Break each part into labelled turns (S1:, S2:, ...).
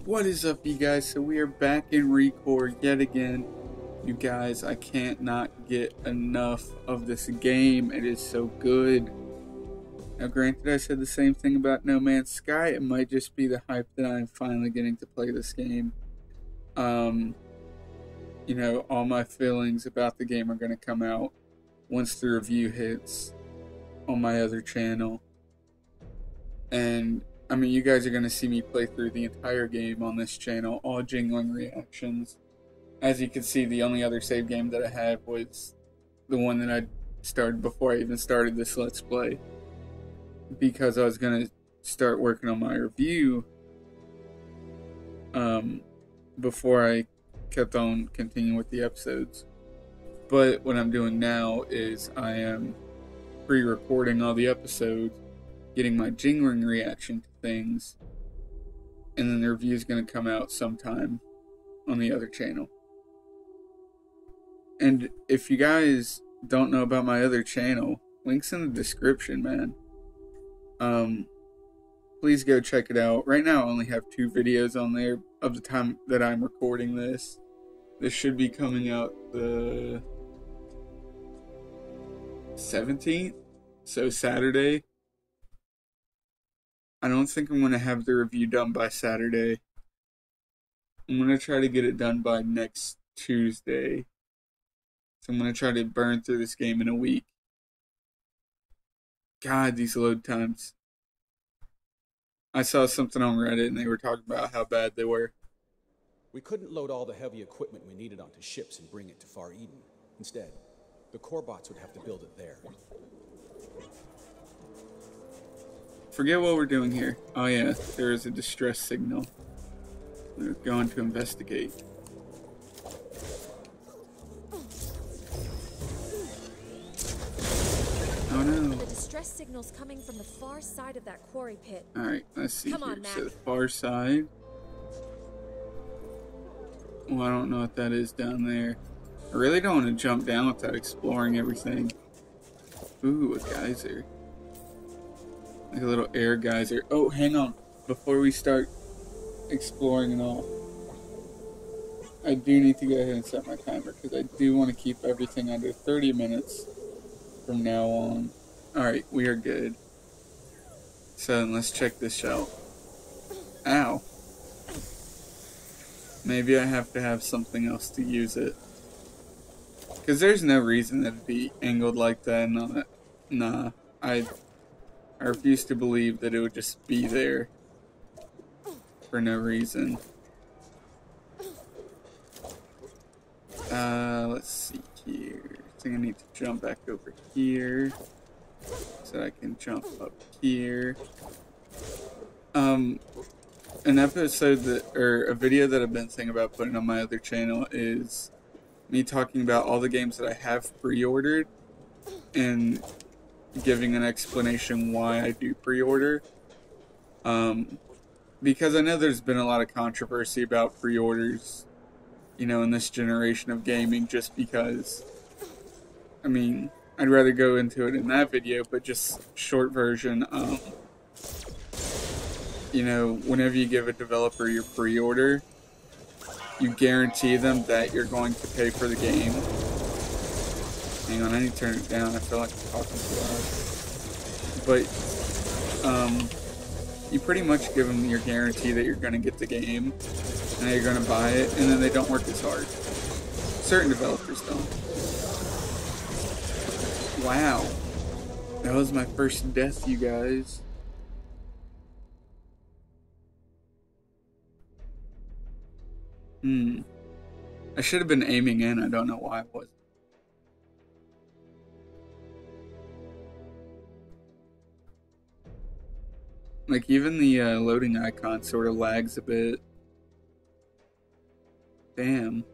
S1: What is up, you guys? So we are back in Recore yet again. You guys, I can't not get enough of this game. It is so good. Now, granted, I said the same thing about No Man's Sky. It might just be the hype that I'm finally getting to play this game. You know, all my feelings about the game are going to come out once the review hits on my other channel. And I mean, you guys are going to see me play through the entire game on this channel, all jingling reactions. As you can see, the only other save game that I have was the one that I started before I even started this Let's Play. Because I was going to start working on my review before I kept on continuing with the episodes. But what I'm doing now is I am pre-recording all the episodes, getting my jingling reaction to things, and then the review is going to come out sometime on the other channel. And if you guys don't know about my other channel, links in the description, man. Please go check it out. Right now I only have 2 videos on there of the time that I'm recording this. This should be coming out the 17th, so Saturday. I don't think I'm going to have the review done by Saturday. I'm going to try to get it done by next Tuesday. So I'm going to try to burn through this game in a week. God, these load times. I saw something on Reddit and they were talking about how bad they were.
S2: We couldn't load all the heavy equipment we needed onto ships and bring it to Far Eden. Instead, the core bots would have to build it there.
S1: Forget what we're doing here. Oh yeah, there is a distress signal. We're going to investigate. Oh no.
S3: The distress signal's coming from the far side of that quarry pit.
S1: Alright, let's see
S3: Come
S1: here.
S3: on,
S1: So the
S3: Mac.
S1: far side. Well, I don't know what that is down there. I really don't want to jump down without exploring everything. Ooh, a geyser. Like a little air geyser. Oh, hang on. Before we start exploring and all, I do need to go ahead and set my timer because I do want to keep everything under 30 minutes from now on. Alright, we are good. So then let's check this out. Ow. Maybe I have to have something else to use it. Because there's no reason that it'd be angled like that. Nah. I refuse to believe that it would just be there for no reason. Let's see here. I think I need to jump back over here so I can jump up here. An episode that, or a video that I've been thinking about putting on my other channel is me talking about all the games that I have pre-ordered and giving an explanation why I do pre-order. Because I know there's been a lot of controversy about pre-orders, you know, in this generation of gaming, just because, I mean, I'd rather go into it in that video, but just short version, you know, whenever you give a developer your pre-order, you guarantee them that you're going to pay for the game. Hang on, I need to turn it down. I feel like I'm talking too loud. But, you pretty much give them your guarantee that you're going to get the game, and that you're going to buy it, and then they don't work as hard. Certain developers don't. Wow. That was my first death, you guys. I should have been aiming in. I don't know why I wasn't. Like, even the loading icon sort of lags a bit. Damn.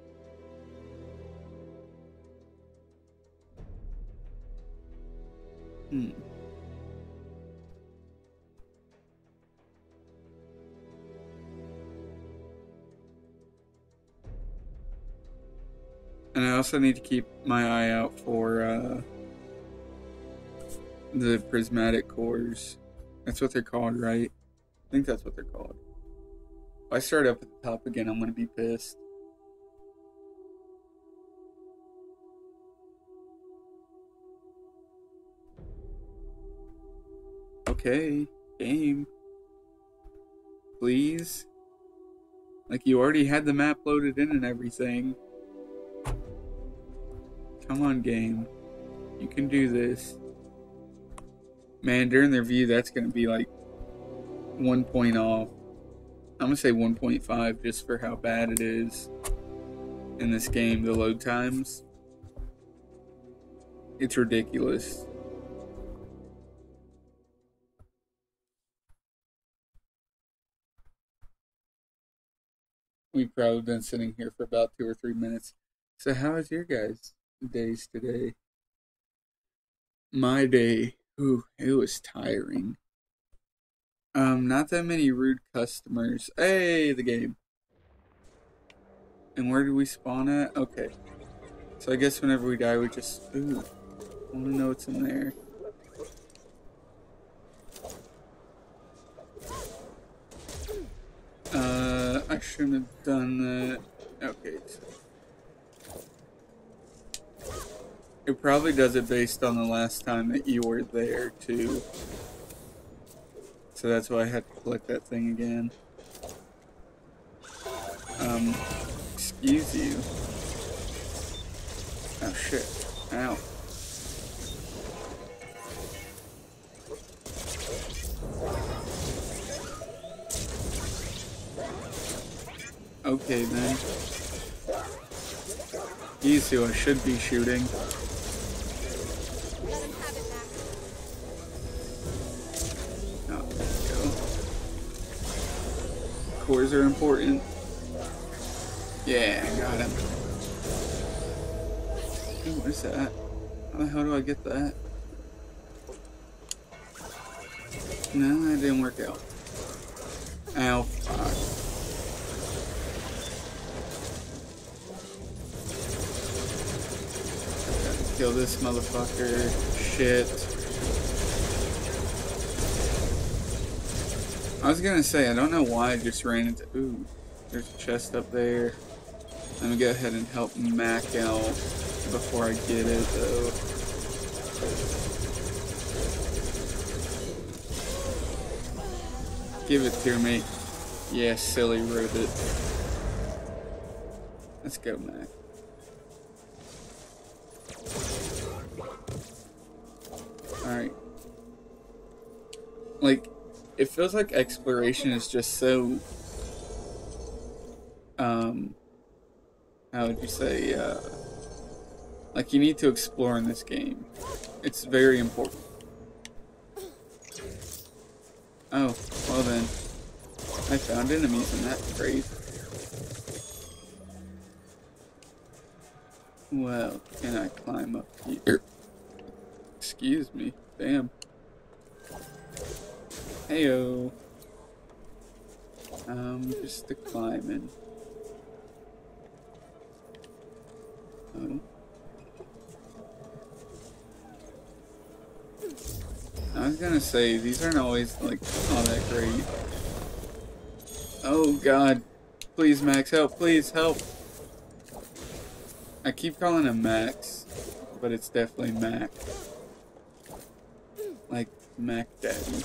S1: And I also need to keep my eye out for the prismatic cores. That's what they're called, right? I think that's what they're called. If I start up at the top again, I'm gonna be pissed. Okay, game. Please? Like, you already had the map loaded in and everything. Come on, game. You can do this. Man, during the review, that's gonna be like 1 point off. I'm gonna say 1.5 just for how bad it is in this game, the load times. It's ridiculous. We've probably been sitting here for about 2 or 3 minutes. So how was your guys' days today? My day, ooh, it was tiring. Not that many rude customers. Hey, the game. And where do we spawn at? Okay. So I guess whenever we die, we just, ooh, I want to know what's in there. I shouldn't have done that. Okay. It probably does it based on the last time that you were there, too. So that's why I had to collect that thing again. Excuse you. Oh, shit. Ow. Okay, then. He's who I should be shooting.
S3: Let him have it, Mac.
S1: Oh, there we go. Cores are important. Yeah, I got him. Ooh, what is that? How the hell do I get that? No, that didn't work out. Ow, fuck. Gotta kill this motherfucker. Shit. I was gonna say, I don't know why I just ran into... Ooh, there's a chest up there. Let me go ahead and help Mac out before I get it, though. Give it to me. Yeah, silly ribbit. Let's go, Mac. Alright. Like, it feels like exploration is just so... how would you say, like, you need to explore in this game. It's very important. Oh, well then. I found enemies in that crate. Well, can I climb up here? Excuse me. Damn. Heyo. Just a climbing. Oh. I was gonna say, these aren't always, like, all that great. Oh, God. Please, Max, help. Please, help. I keep calling him Max, but it's definitely Mac. Like, Mac Daddy.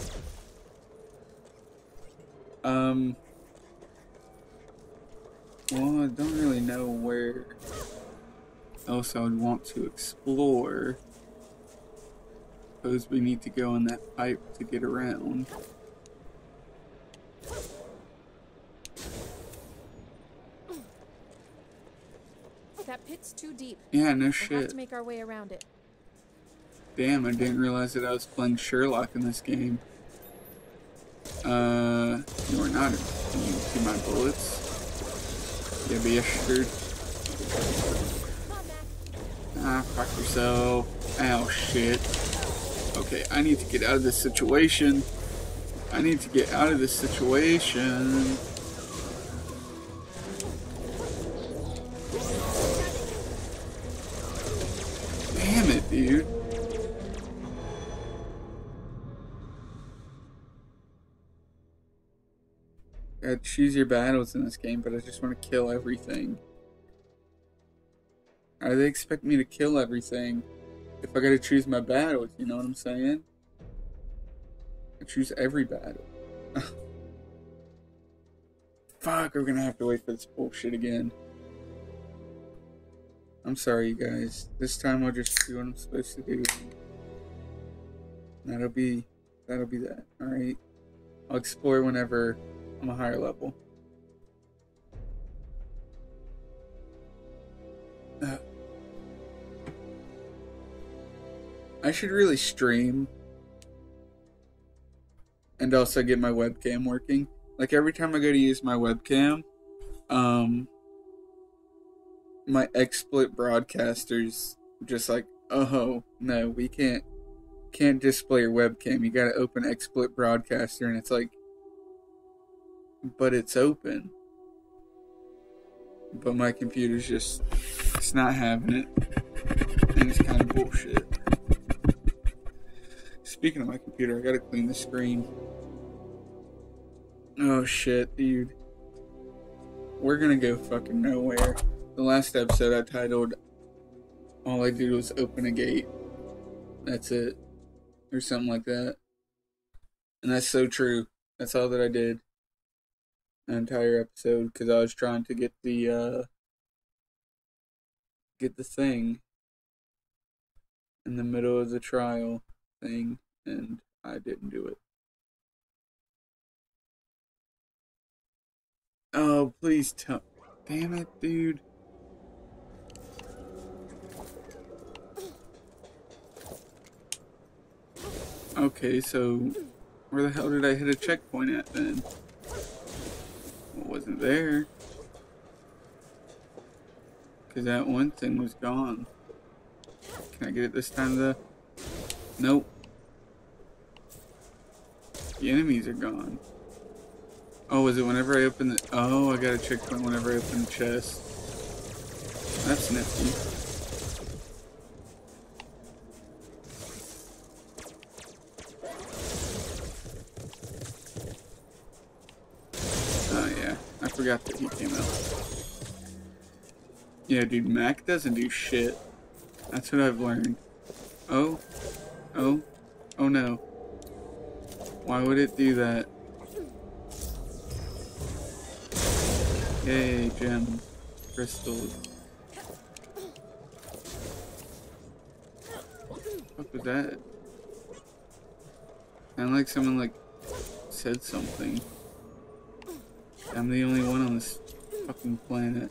S1: Well, I don't really know where else I would want to explore. Suppose we need to go in that pipe to get around.
S3: That pit's too deep.
S1: Yeah, no
S3: We'll
S1: shit.
S3: have to make our way around it.
S1: Damn, I didn't realize that I was playing Sherlock in this game. You are not immune to my bullets. Yeah, be assured. Ah, fuck yourself. Ow, shit. Okay, I need to get out of this situation. I need to get out of this situation. Damn it, dude. choose your battles in this game, but I just want to kill everything. How do they expect me to kill everything if I gotta choose my battles? You know what I'm saying? I choose every battle. Fuck, we're gonna have to wait for this bullshit again. I'm sorry, you guys. This time I'll just do what I'm supposed to do. That'll be that. Alright? I'll explore whenever I'm a higher level. I should really stream and also get my webcam working. Like every time I go to use my webcam, my XSplit broadcasters just like, oh no, we can't display your webcam. You gotta open XSplit broadcaster, and it's like, but it's open. But my computer's just, it's not having it, and it's kind of bullshit. Speaking of my computer, I gotta clean the screen. Oh shit, dude. We're gonna go fucking nowhere. The last episode I titled, all I did was open a gate. That's it. Or something like that. And that's so true. That's all that I did. The entire episode. Because I was trying to get the thing in the middle of the trial thing. And I didn't do it. Oh, please tell. Damn it, dude. Okay, so where the hell did I hit a checkpoint at then? It wasn't there. Because that one thing was gone. Can I get it this time though? Nope. The enemies are gone. Oh, was it whenever I open the... Oh, I got a checkpoint whenever I open the chest. That's nifty. Oh, yeah. I forgot that he came out. Yeah, dude, Mac doesn't do shit. That's what I've learned. Oh. Oh. Oh, no. Why would it do that? Yay, gems. Crystals. What was that? Sounded like someone, like, said something. I'm the only one on this fucking planet.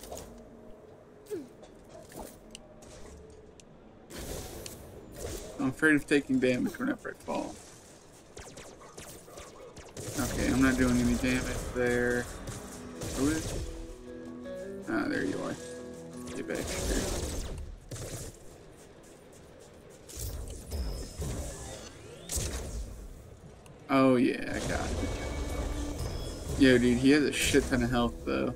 S1: I'm afraid of taking damage whenever I fall. Okay, I'm not doing any damage there. Who is? Ah, there you are. Get back here. Oh yeah, I got it. Yo, dude, he has a shit ton of health though.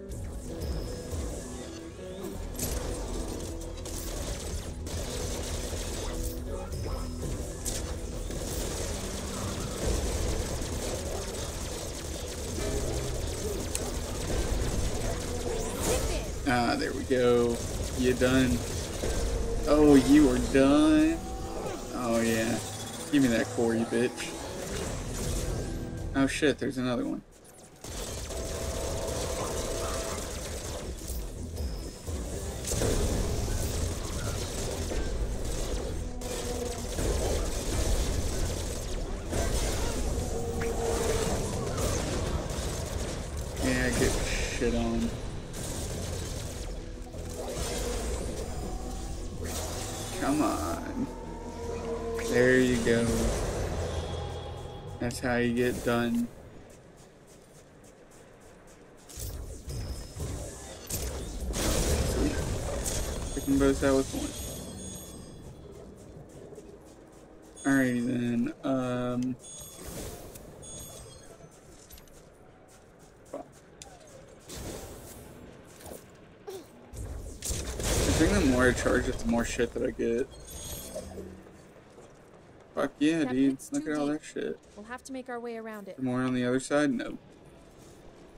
S1: Ah, there we go. You done. Oh, you are done? Oh, yeah. Give me that core, you bitch. Oh, shit, there's another one. Yeah, get shit on. Come on. There you go. That's how you get done. Sweet. Pick them both out with one. Alrighty then. I think the more I charge it, the more shit that I get. Fuck yeah, dude. Look at all that shit.
S3: We'll have to make our way around it.
S1: More on the other side? No.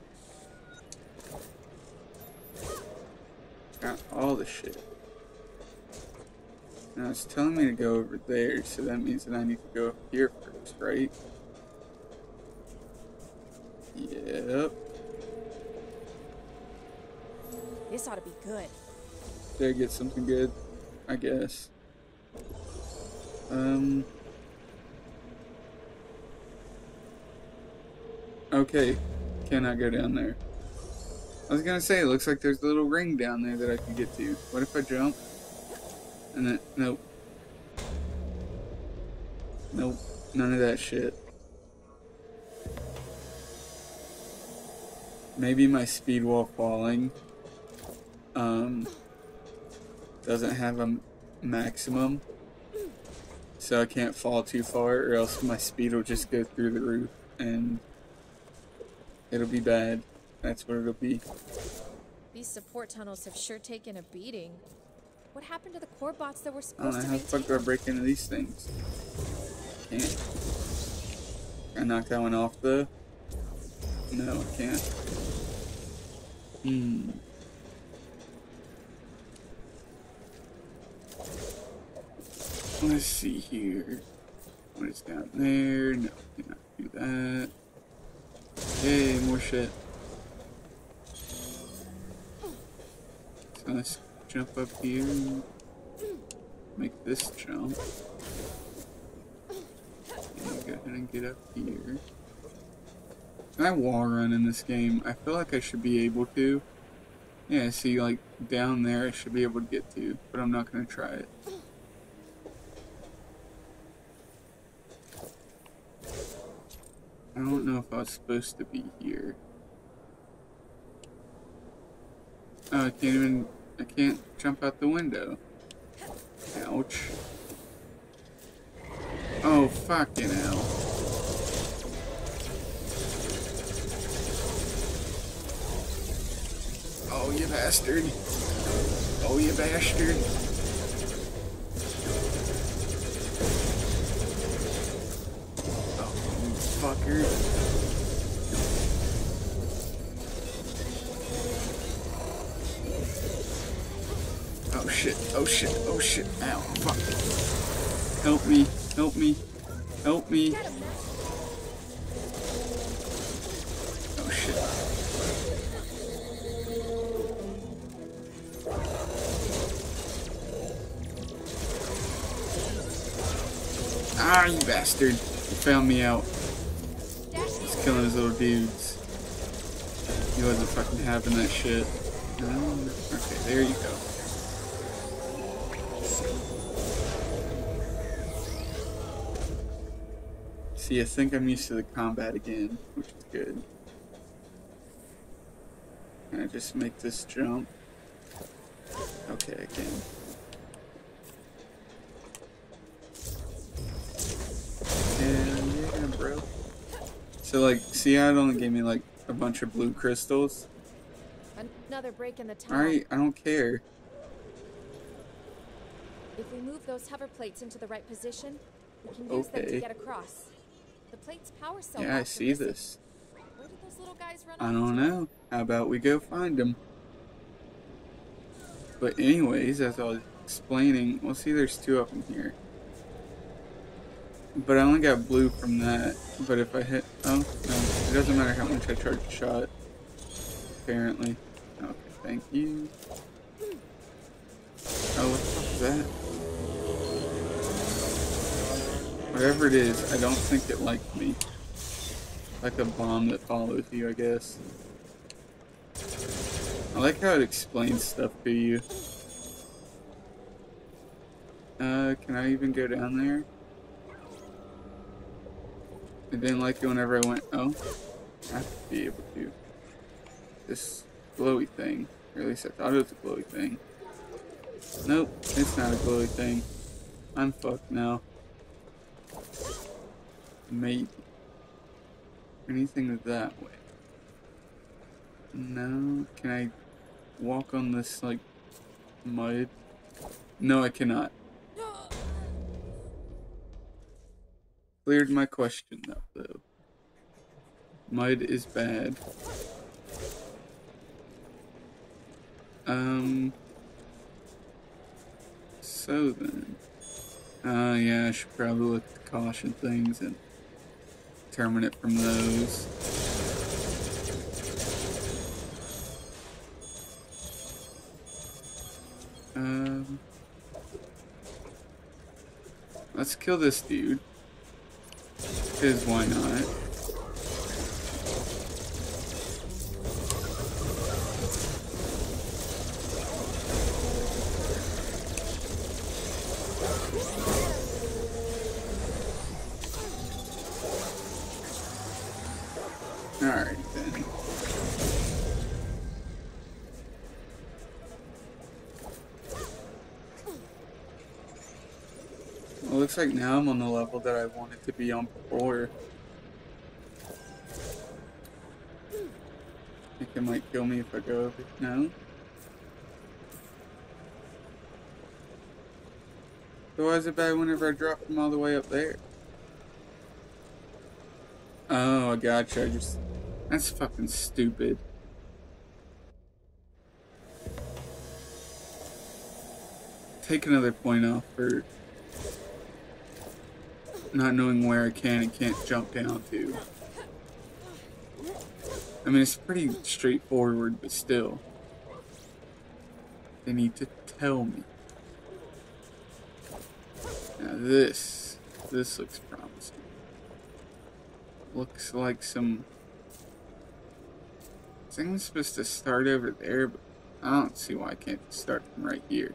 S1: Got all the shit. Now it's telling me to go over there, so that means that I need to go up here first, right? Yep.
S3: This ought to be good.
S1: Did I get something good? I guess. Okay. Cannot go down there. I was gonna say, it looks like there's a little ring down there that I can get to. What if I jump? And then, nope. Nope. None of that shit. Maybe my speed while falling doesn't have a maximum, so I can't fall too far, or else my speed will just go through the roof and it'll be bad. That's what it'll be.
S3: These support tunnels have sure taken a beating. What happened to the core bots that were
S1: I don't
S3: supposed
S1: know
S3: to
S1: how the fuck do I break into these things. Can't. Can I knock that one off though? No, I can't. Let's see here. What is down there? No, cannot do that. Yay, more shit. So let's jump up here. Make this jump. And go ahead and get up here. Can I wall run in this game? I feel like I should be able to. Yeah, see, like, down there I should be able to get to, but I'm not going to try it. I don't know if I was supposed to be here. Oh, I can't jump out the window. Ouch. Oh, fucking hell. Oh, you bastard. Oh, you bastard. Oh, you fucker. Oh shit, oh shit, oh shit. Ow, fuck. Help me, help me, help me. Oh shit. Ah, you bastard. You found me out. He's killing his little dudes. He wasn't fucking having that shit. No. Okay, there you go. See, I think I'm used to the combat again, which is good. Can I just make this jump? Okay, I can. And yeah, bro. So, like, see how it only gave me, like, a bunch of blue crystals?
S3: Another break in the tunnel.
S1: Alright, I don't care.
S3: If we move those hover plates into the right position, we can use them to get across. The plate's power cell.
S1: Yeah, I see this.
S3: Where did those little guys run
S1: I don't know. How about we go find them? But anyways, as I was explaining, well, see, there's two of them here. But I only got blue from that. But if I hit... Oh, no. It doesn't matter how much I charge a shot. Apparently. Okay, thank you. Oh, what the fuck is that? Whatever it is, I don't think it liked me. Like a bomb that follows you, I guess. I like how it explains stuff to you. Can I even go down there? It didn't like it whenever I went... Oh. I have to be able to. This glowy thing. Or at least I thought it was a glowy thing. Nope, it's not a glowy thing. I'm fucked now. Maybe. Anything that way. No. Can I walk on this, like, mud? No, I cannot. Cleared my question up, though. Mud is bad. So then, yeah, I should probably look at the caution things and determine it from those. Let's kill this dude. Because why not? Alright then. Well, looks like now I'm on the level that I wanted to be on before. I think it might kill me if I go over. No? So why is it bad whenever I drop them all the way up there? Oh, I gotcha. That's fucking stupid. Take another point off for not knowing where I can and can't jump down to. I mean, it's pretty straightforward, but still. They need to tell me. Now this looks promising. Looks like some... I think I'm supposed to start over there, but I don't see why I can't start from right here.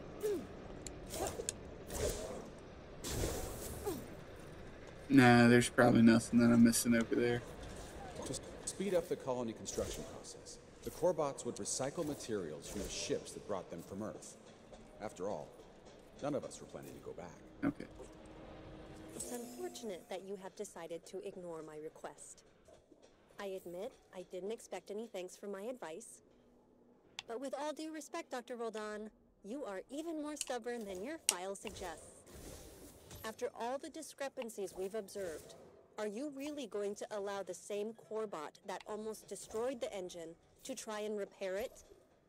S1: Nah, there's probably nothing that I'm missing over there.
S2: Just speed up the colony construction process. The Corebots would recycle materials from the ships that brought them from Earth. After all, none of us were planning to go back.
S1: Okay.
S4: It's unfortunate that you have decided to ignore my request. I admit I didn't expect any thanks for my advice. But with all due respect, Dr. Roldan, you are even more stubborn than your file suggests. After all the discrepancies we've observed, are you really going to allow the same Corebot that almost destroyed the engine to try and repair it?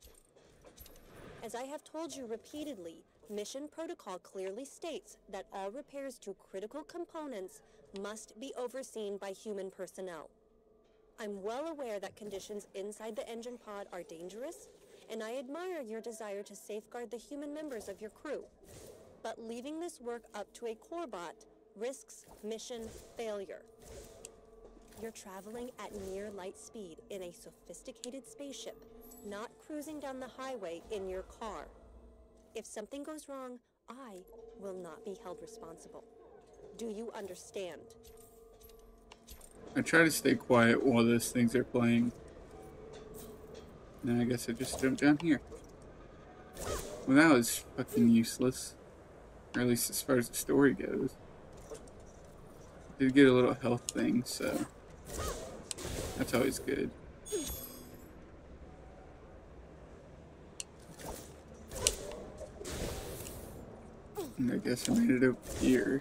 S4: As I have told you repeatedly, mission protocol clearly states that all repairs to critical components must be overseen by human personnel. I'm well aware that conditions inside the engine pod are dangerous, and I admire your desire to safeguard the human members of your crew. But leaving this work up to a Corebot risks mission failure. You're traveling at near light speed in a sophisticated spaceship, not cruising down the highway in your car. If something goes wrong, I will not be held responsible. Do you understand?
S1: I try to stay quiet while those things are playing. Now I guess I just jump down here. Well, that was fucking useless. Or at least as far as the story goes. Did get a little health thing, so that's always good. And I guess I made it over here.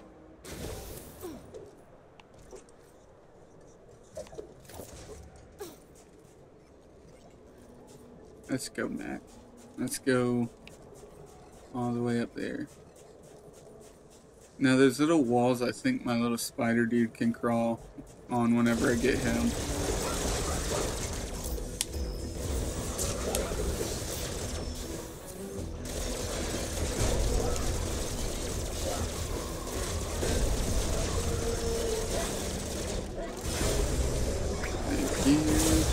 S1: Let's go, Mac. Let's go all the way up there. Now, those little walls, I think my little spider dude can crawl on whenever I get him. Thank you.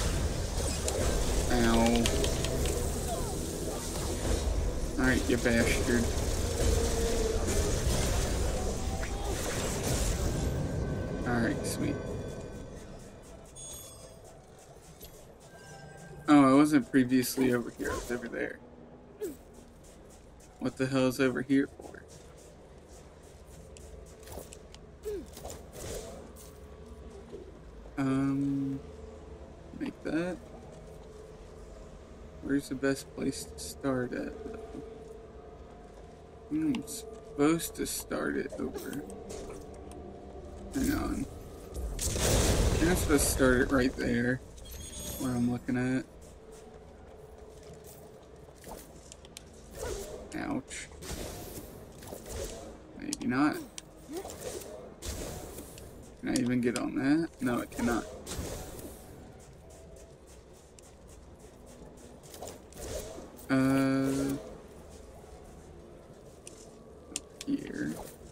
S1: Ow. Alright, you bastard. Alright, sweet. Oh, I wasn't previously over here. I was over there. What the hell is over here for? Make that. Where's the best place to start at? I'm supposed to start it over. Hang on. I think I'm supposed to start it right there, where I'm looking at. Ouch. you not? Can I even get on that? No, I cannot. Here.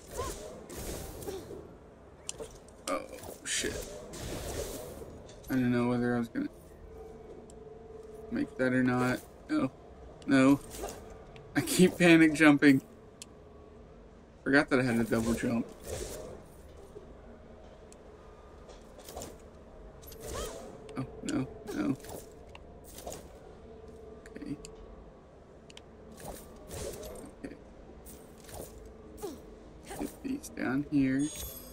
S1: Oh, shit. I didn't know whether I was gonna make that or not. No. No. I keep panic jumping. Forgot that I had a double jump. Oh, no, no. Okay. Okay. Get these down here.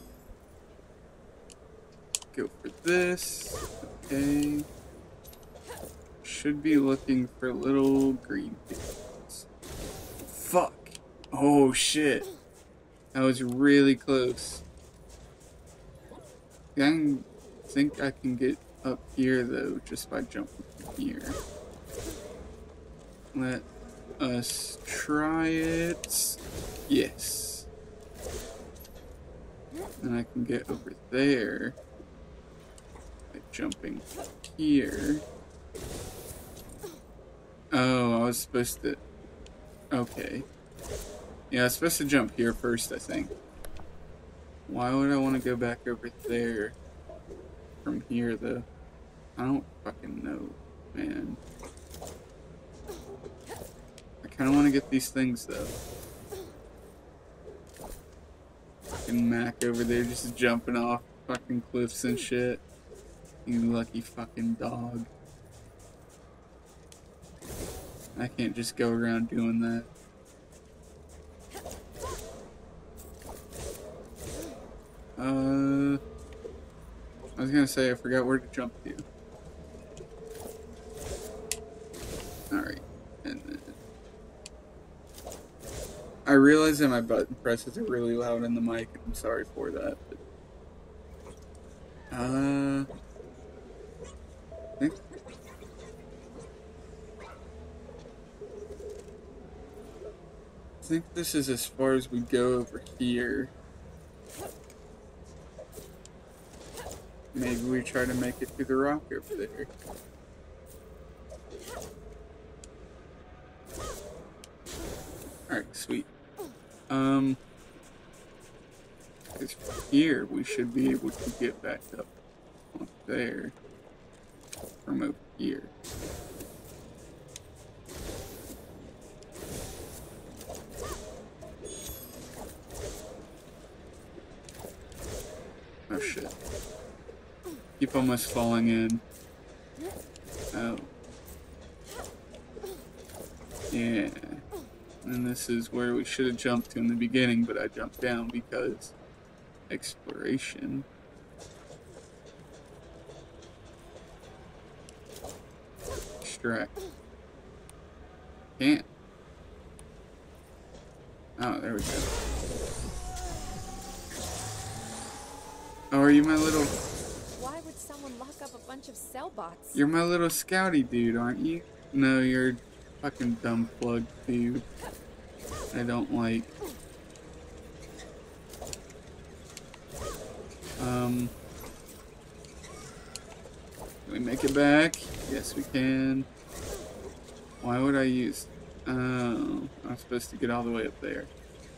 S1: Go for this. Okay. Should be looking for little green things. Fuck. Oh, shit. That was really close. I think I can get up here, though, just by jumping from here. Let us try it. Yes. And I can get over there by jumping here. Oh, I was supposed to... Okay. Yeah, I was supposed to jump here first, I think. Why would I want to go back over there from here, though? I don't fucking know, man. I kind of want to get these things, though. Fucking Mac over there just jumping off fucking cliffs and shit. You lucky fucking dog. I can't just go around doing that. I was gonna say I forgot where to jump to. Alright, and then I realize that my button presses are really loud in the mic, and I'm sorry for that. But, I think this is as far as we go over here. Maybe we try to make it through the rock over there. Alright, sweet. Because from here we should be able to get back up on there from over here. Oh shit. Keep almost falling in. Oh. Yeah. And this is where we should have jumped to in the beginning, but I jumped down because exploration. Extract. Can't. Oh, there we go. Oh, are you my little...
S3: Why would someone lock up a bunch of cell bots?
S1: You're my little scouty dude, aren't you? No, you're a fucking dumb plug dude. I don't like. Can we make it back? Yes, we can. Why would I use... Oh, I'm supposed to get all the way up there.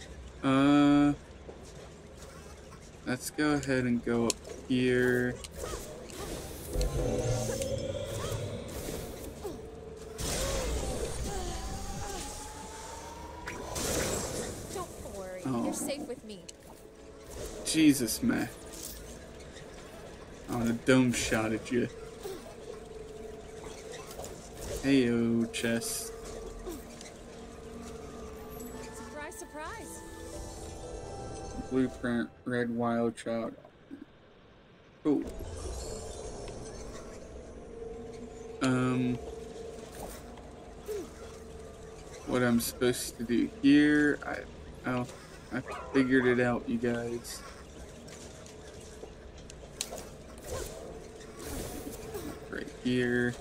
S1: Let's go ahead and go up here.
S3: Don't worry,
S1: Oh.
S3: you're safe with me.
S1: Jesus, man. I would have dome shot at you. Heyo, chest.
S3: Surprise, surprise.
S1: Blueprint, red wild child. Cool. What I'm supposed to do here, I figured it out, you guys. Right here.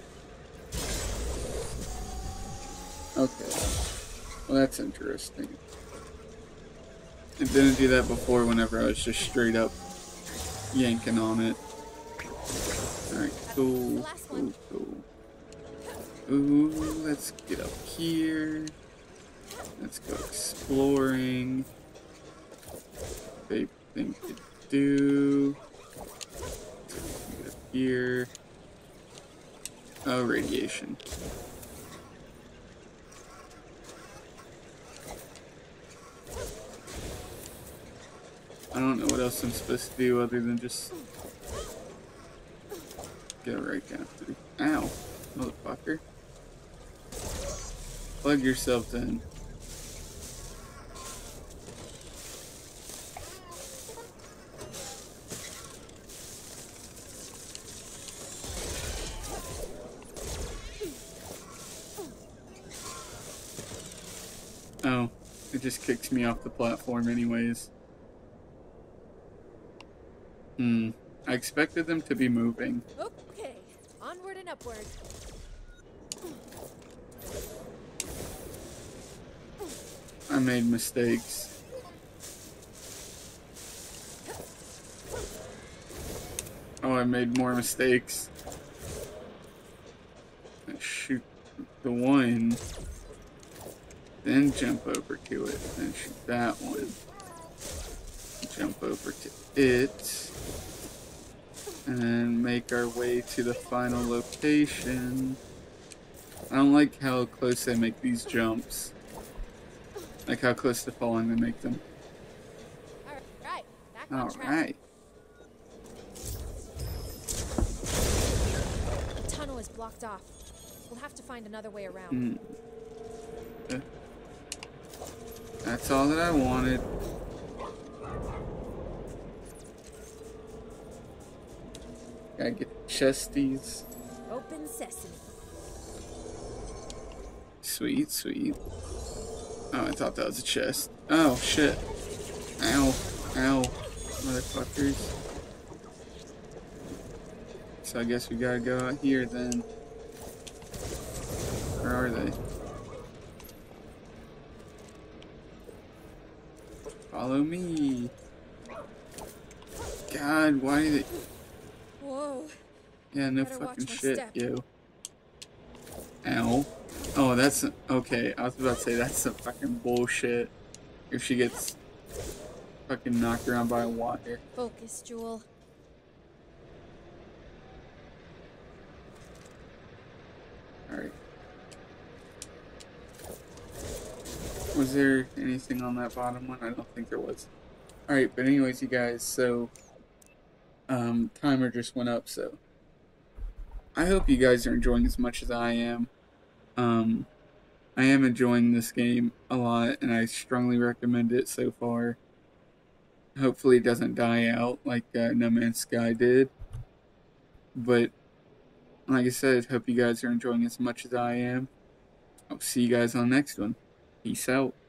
S1: Okay. Well, that's interesting. It didn't do that before whenever I was just straight up yanking on it. Alright, cool, cool, cool. Ooh, let's get up here. Let's go exploring. Big thing to do. Get up here. Oh, radiation. I don't know what else I'm supposed to do other than just get right down through. Ow, motherfucker. Plug yourself in. Oh, it just kicks me off the platform anyways. I expected them to be moving.
S3: Okay, onward and upward.
S1: I made mistakes. Oh, I made more mistakes. I shoot the one, then jump over to it, then shoot that one. Jump over to it, and then make our way to the final location. I don't like how close they make these jumps. Like how close to falling they make them.
S3: Alright, back on track.
S1: Alright.
S3: The tunnel is blocked off. We'll have to find another way around.
S1: Okay. That's all that I wanted. Gotta get the chesties.
S3: Open sesame.
S1: Sweet, sweet. Oh, I thought that was a chest. Oh, shit. Ow. Ow. Motherfuckers. So I guess we gotta go out here then. Where are they? Follow me. God, why do they...
S3: Whoa.
S1: Yeah, no
S3: Better watch
S1: fucking
S3: my
S1: shit,
S3: step.
S1: yo. Ow. Oh, that's... Okay, I was about to say, that's some fucking bullshit. If she gets fucking knocked around by a wire.
S3: Focus, Jewel.
S1: Alright. Was there anything on that bottom one? I don't think there was. Alright, but anyways, you guys, so... timer just went up, so... I hope you guys are enjoying as much as I am. I am enjoying this game a lot, and I strongly recommend it so far. Hopefully it doesn't die out like No Man's Sky did. But, like I said, hope you guys are enjoying as much as I am. I'll see you guys on the next one. Peace out.